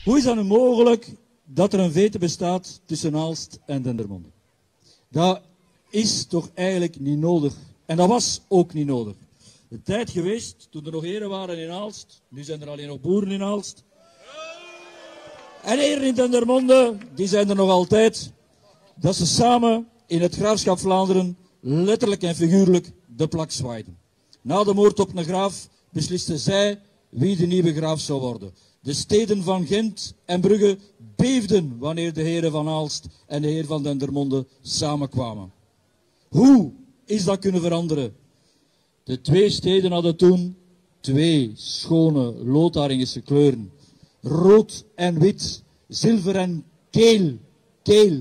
Hoe is dat nu mogelijk dat er een vete bestaat tussen Aalst en Dendermonde? Dat is toch eigenlijk niet nodig. En dat was ook niet nodig. De tijd geweest, toen er nog heren waren in Aalst, nu zijn er alleen nog boeren in Aalst. En heren in Dendermonde, die zijn er nog altijd, dat ze samen in het graafschap Vlaanderen letterlijk en figuurlijk de plak zwaaiden. Na de moord op een graaf beslisten zij wie de nieuwe graaf zou worden. De steden van Gent en Brugge beefden wanneer de heren van Aalst en de heer van Dendermonde samenkwamen. Hoe is dat kunnen veranderen? De twee steden hadden toen twee schone Lotharingische kleuren. Rood en wit, zilver en keel.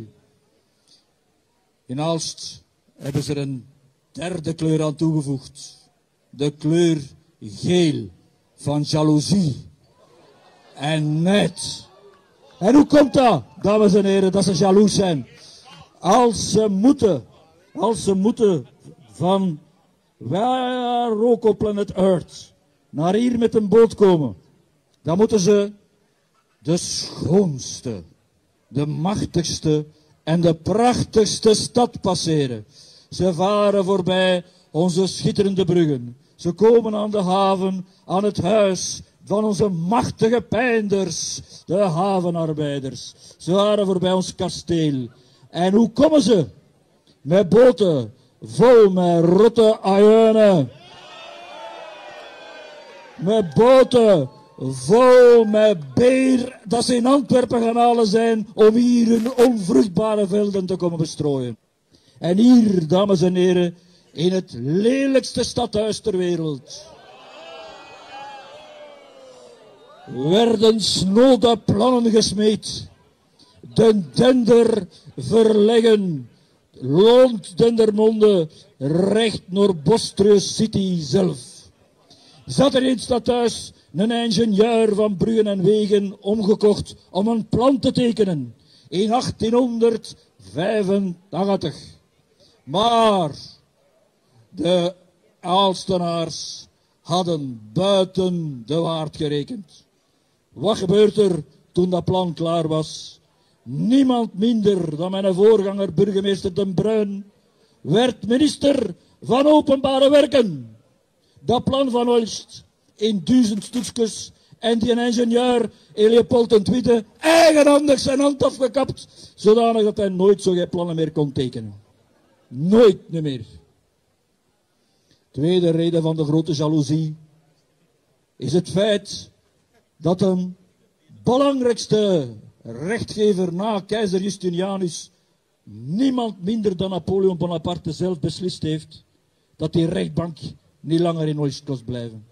In Aalst hebben ze er een derde kleur aan toegevoegd. De kleur geel van jaloezie en nijd. En hoe komt dat, dames en heren, dat ze jaloers zijn? Als ze moeten van waar ook op planet Earth naar hier met een boot komen, dan moeten ze de schoonste, de machtigste en de prachtigste stad passeren. Ze varen voorbij onze schitterende bruggen. Ze komen aan de haven, aan het huis van onze machtige pijnders, de havenarbeiders. Ze varen voorbij ons kasteel. En hoe komen ze? Met boten, vol met rotte ajuinen. Met boten, vol met beer, dat ze in Antwerpen gaan halen zijn om hier hun onvruchtbare velden te komen bestrooien. En hier, dames en heren, in het lelijkste stadhuis ter wereld, werden snode plannen gesmeed. De Dender verleggen, loont Dendermonde recht naar Bostrius City zelf. Zat er in het stadhuis een ingenieur van bruggen en wegen omgekocht om een plan te tekenen in 1885. Maar de Aalstenaars hadden buiten de waard gerekend. Wat gebeurt er toen dat plan klaar was? Niemand minder dan mijn voorganger burgemeester Den Bruin werd minister van Openbare Werken. Dat plan van Hulst in 1000 stukjes en die ingenieur Leopold II eigenhandig zijn hand afgekapt, zodanig dat hij nooit zo geen plannen meer kon tekenen. Nooit meer. Tweede reden van de grote jaloezie is het feit dat een belangrijkste rechtgever na keizer Justinianus niemand minder dan Napoleon Bonaparte zelf beslist heeft dat die rechtbank niet langer in Oost kost blijven.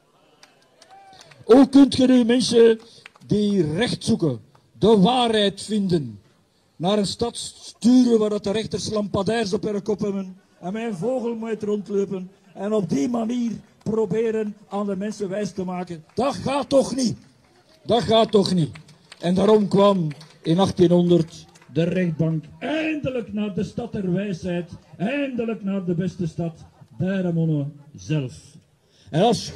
Hoe kunt je nu mensen die recht zoeken, de waarheid vinden, naar een stad sturen waar dat de rechters lampadairs op hun kop hebben en met een vogel moet rondlopen en op die manier proberen aan de mensen wijs te maken? Dat gaat toch niet? Dat gaat toch niet? En daarom kwam in 1800 de rechtbank eindelijk naar de stad der wijsheid, eindelijk naar de beste stad, Dendermonde zelf. En als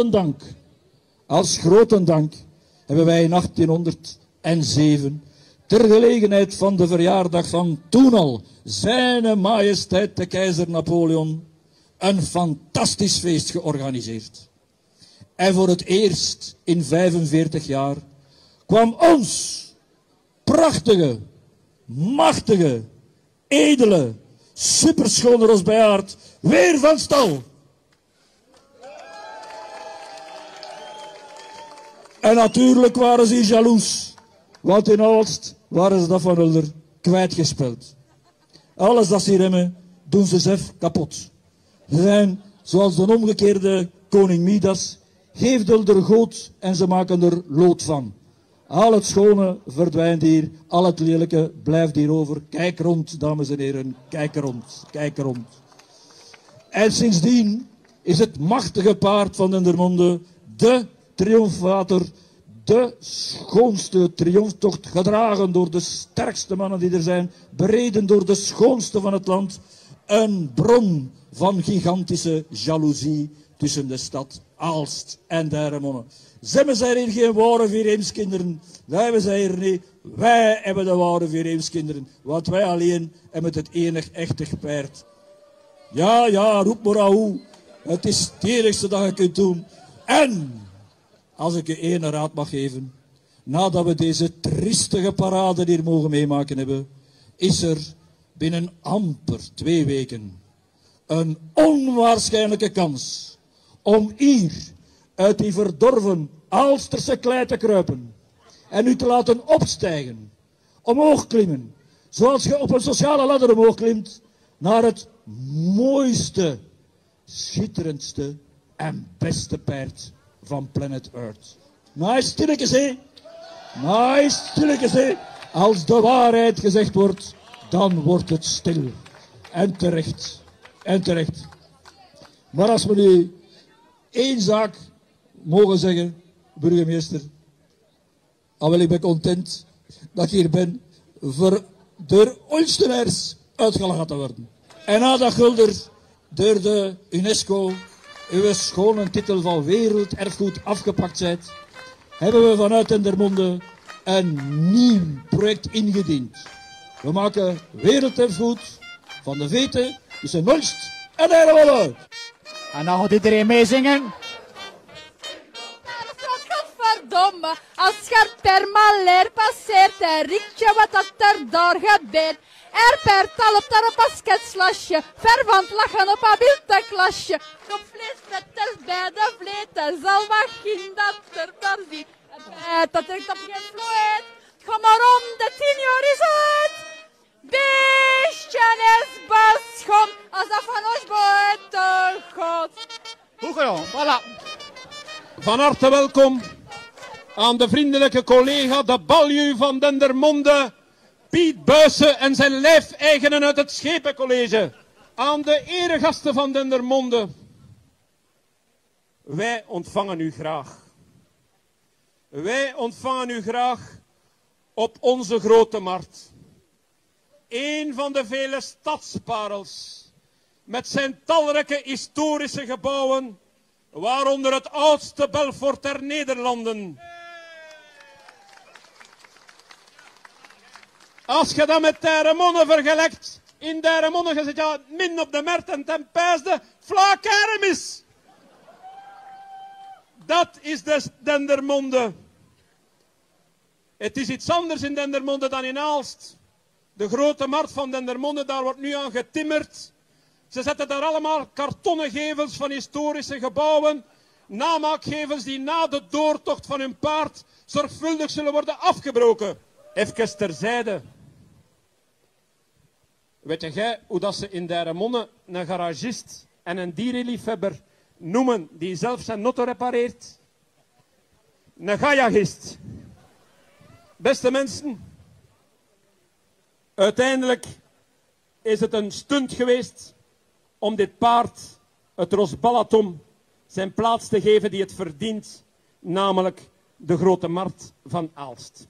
grote dank hebben wij in 1807, ter gelegenheid van de verjaardag van toen al Zijne Majesteit de Keizer Napoleon, een fantastisch feest georganiseerd. En voor het eerst in 45 jaar kwam ons prachtige, machtige, edele, superschone Rosbeaard weer van stal. En natuurlijk waren ze jaloers, want in Aalst waren ze dat van Hulder kwijtgespeeld. Alles dat ze hier hebben, doen ze zelf kapot. Ze zijn zoals de omgekeerde koning Midas, geeft Hulder goud en ze maken er lood van. Al het schone verdwijnt hier, al het lelijke blijft hier over. Kijk rond, dames en heren, kijk rond, kijk rond. En sindsdien is het machtige paard van Dendermonde de triomfator, de schoonste triomftocht, gedragen door de sterkste mannen die er zijn, bereden door de schoonste van het land, een bron van gigantische jaloezie tussen de stad Aalst en Derremonde. Ze zijn hier geen ware Viereemskinderen. Wij zijn hier niet. Wij hebben de ware Viereemskinderen. Want wij alleen hebben het enig echte paard. Ja, ja, roep maar hoe. Het is het enigste dat je kunt doen. En, als ik je één raad mag geven. Nadat we deze triestige parade hier mogen meemaken hebben, is er binnen amper 2 weken een onwaarschijnlijke kans om hier uit die verdorven Aalsterse klei te kruipen en u te laten opstijgen, omhoog klimmen, zoals je op een sociale ladder omhoog klimt, naar het mooiste, schitterendste en beste paard van planet Earth. Nou, stilletjes, hè? Nou, stilletjes, hè? Als de waarheid gezegd wordt, dan wordt het stil. En terecht. En terecht. Maar als we nu één zaak mogen zeggen, burgemeester, dan wil ik ben content dat ik hier ben voor door Ulstenaars uitgelachen te worden. En nadat Gulder door de UNESCO uw schone titel van werelderfgoed afgepakt zijt, hebben we vanuit Dendermonde een nieuw project ingediend. We maken werelderfgoed van de veten tussen Ulst en Derremonde. En dan gaat iedereen meezingen. Godverdomme, als je per maleer passeert en rietje wat dat er daar gebeurt. Er per tal op daar een basketslasje, verwant lachen op een bilteklasje. Op vleesvetters bij de vleten, zal wat geen dat er daar ziet. Dat er op geen vloeit, ga maar om, de 10 jaar is uit. Beestje is beschon, als dat van ons buiten gaat. Goed gedaan, voilà. Van harte welkom aan de vriendelijke collega, de baljuw van Dendermonde, Piet Buijsen en zijn lijfeigenen uit het Schepencollege. Aan de eregasten van Dendermonde. Wij ontvangen u graag. Wij ontvangen u graag op onze grote markt. Een van de vele stadsparels met zijn talrijke historische gebouwen, waaronder het oudste Belfort der Nederlanden. Als je dat met Derremonde vergelijkt, in Derremonde je zit ja min op de markt en ten pijsde vlak kermis. Dat is dus Dendermonde. Het is iets anders in Dendermonde dan in Aalst. De grote markt van Dendermonde, daar wordt nu aan getimmerd. Ze zetten daar allemaal kartonnen gevels van historische gebouwen. Namaakgevels die na de doortocht van hun paard zorgvuldig zullen worden afgebroken. Even terzijde. Weet jij hoe dat ze in Derremonde een garagist en een dierenliefhebber noemen die zelf zijn auto repareert? Een gajagist. Beste mensen, uiteindelijk is het een stunt geweest om dit paard, het Rosballatom, zijn plaats te geven die het verdient, namelijk de grote markt van Aalst.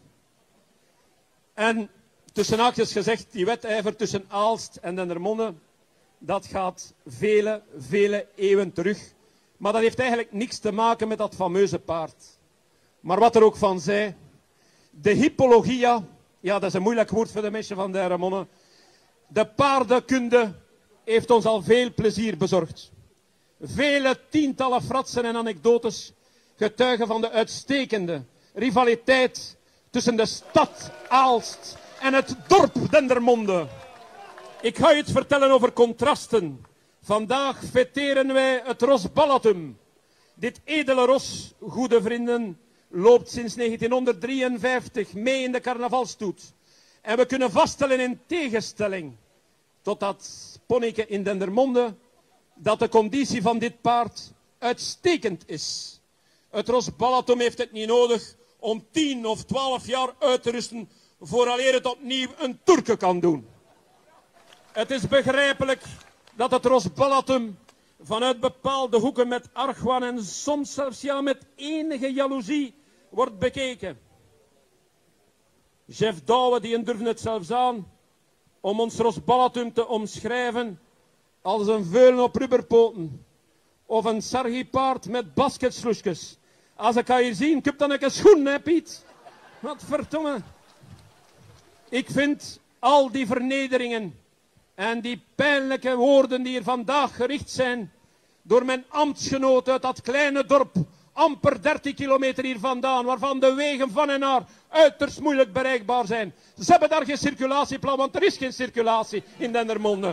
En tussen haakjes gezegd, die wedijver tussen Aalst en Dendermonde, dat gaat vele, vele eeuwen terug. Maar dat heeft eigenlijk niks te maken met dat fameuze paard. Maar wat er ook van zij, de hippologia, ja dat is een moeilijk woord voor de mensen van Derremonde, de paardenkunde heeft ons al veel plezier bezorgd. Vele tientallen fratsen en anekdotes getuigen van de uitstekende rivaliteit tussen de stad Aalst en het dorp Dendermonde. Ik ga je het vertellen over contrasten. Vandaag fêteren wij het Rosballatum. Dit edele ros, goede vrienden, loopt sinds 1953 mee in de carnavalstoet. En we kunnen vaststellen in tegenstelling tot dat ponneke in Dendermonde, dat de conditie van dit paard uitstekend is. Het Rosballatum heeft het niet nodig om 10 of 12 jaar uit te rusten vooraleer het opnieuw een Turke kan doen. Het is begrijpelijk dat het Rosballatum vanuit bepaalde hoeken met argwaan en soms zelfs ja met enige jaloezie wordt bekeken. Jeff Douwe die durfde het zelfs aan om ons Rosballatum te omschrijven als een veulen op rubberpoten. of een sargiepaard met basketsloesjes. Als ik hier zie, ik heb dan een schoen, hè Piet? Wat verdomme. Ik vind al die vernederingen en die pijnlijke woorden die hier vandaag gericht zijn door mijn ambtsgenoot uit dat kleine dorp, amper 30 kilometer hier vandaan, waarvan de wegen van en naar uiterst moeilijk bereikbaar zijn. Ze hebben daar geen circulatieplan, want er is geen circulatie in Dendermonde.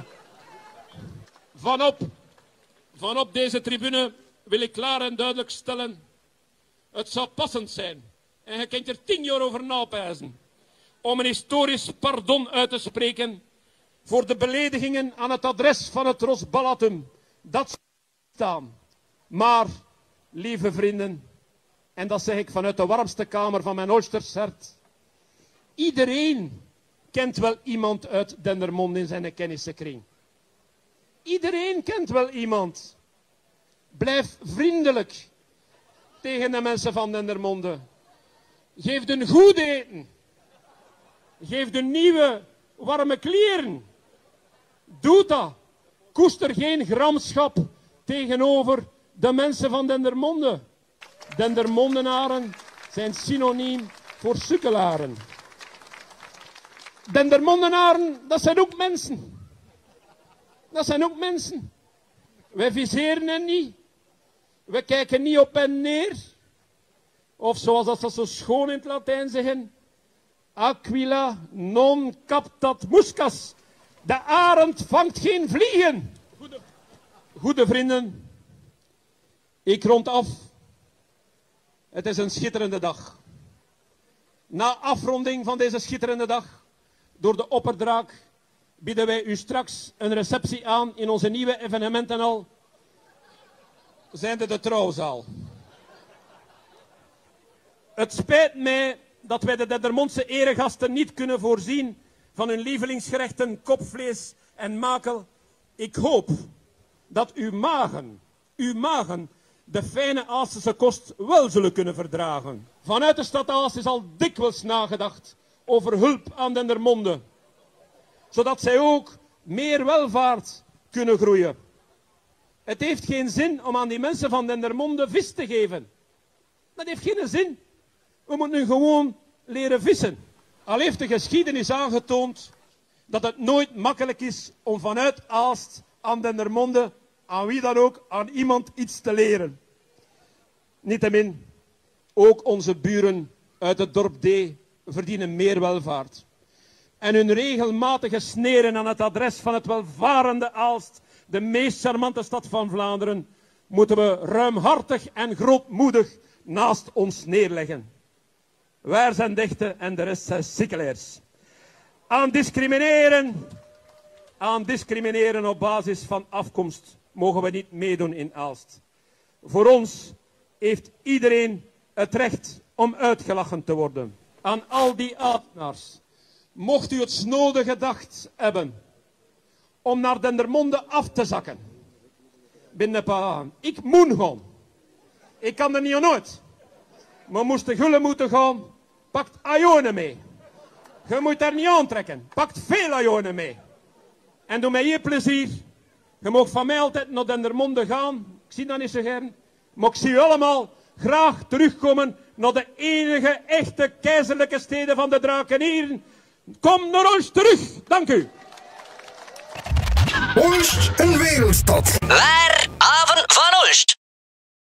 Vanop deze tribune wil ik klaar en duidelijk stellen, het zou passend zijn, en je kunt er 10 jaar over napijzen, om een historisch pardon uit te spreken voor de beledigingen aan het adres van het Rosballatum. Dat staan. Maar, lieve vrienden, en dat zeg ik vanuit de warmste kamer van mijn Oosters hart, iedereen kent wel iemand uit Dendermonde in zijn kennissenkring. Iedereen kent wel iemand. Blijf vriendelijk tegen de mensen van Dendermonde. Geef hun goed eten. Geef hun nieuwe, warme kleren. Doe dat. Koester geen gramschap tegenover de mensen van Dendermonde. Dendermondenaren zijn synoniem voor sukkelaren. Dendermondenaren, dat zijn ook mensen. Dat zijn ook mensen. Wij viseren hen niet. We kijken niet op hen neer. Of zoals dat ze zo schoon in het Latijn zeggen. Aquila non captat muscas. De arend vangt geen vliegen. Goede vrienden, ik rond af. Het is een schitterende dag. Na afronding van deze schitterende dag, door de opperdraak, bieden wij u straks een receptie aan in onze nieuwe evenementenhal, zijnde de Trouwzaal. Het spijt mij dat wij de Dendermondse eregasten niet kunnen voorzien van hun lievelingsgerechten, kopvlees en makel. Ik hoop dat uw magen de fijne Aastense kost wel zullen kunnen verdragen. Vanuit de stad Aalst is al dikwijls nagedacht over hulp aan Dendermonde, zodat zij ook meer welvaart kunnen groeien. Het heeft geen zin om aan die mensen van Dendermonde vis te geven. Dat heeft geen zin. We moeten nu gewoon leren vissen. Al heeft de geschiedenis aangetoond dat het nooit makkelijk is om vanuit Aalst aan Dendermonde, aan wie dan ook, aan iemand iets te leren. Niettemin, ook onze buren uit het dorp D verdienen meer welvaart. En hun regelmatige sneren aan het adres van het welvarende Aalst, de meest charmante stad van Vlaanderen, moeten we ruimhartig en grootmoedig naast ons neerleggen. Wij zijn dichten en de rest zijn sikkelaars. Aan discrimineren op basis van afkomst mogen we niet meedoen in Aalst. Voor ons heeft iedereen het recht om uitgelachen te worden. Aan al die Aalstenaars, mocht u het snode gedacht hebben om naar Dendermonde af te zakken. Binnen aan. Ik moet gaan. Ik kan er niet aan nooit. Maar moest de gullen moeten gaan, pakt ajonen mee. Je moet er niet aantrekken. Pakt veel ajonen mee. En doe mij je plezier. Je mag van mij altijd naar Dendermonde gaan. Ik zie dat niet zo gern. Maar ik zie u allemaal graag terugkomen naar de enige echte keizerlijke steden van de Drakenieren. Kom naar ons terug. Dank u. Olst, een wereldstad. Waar Aven van Olst.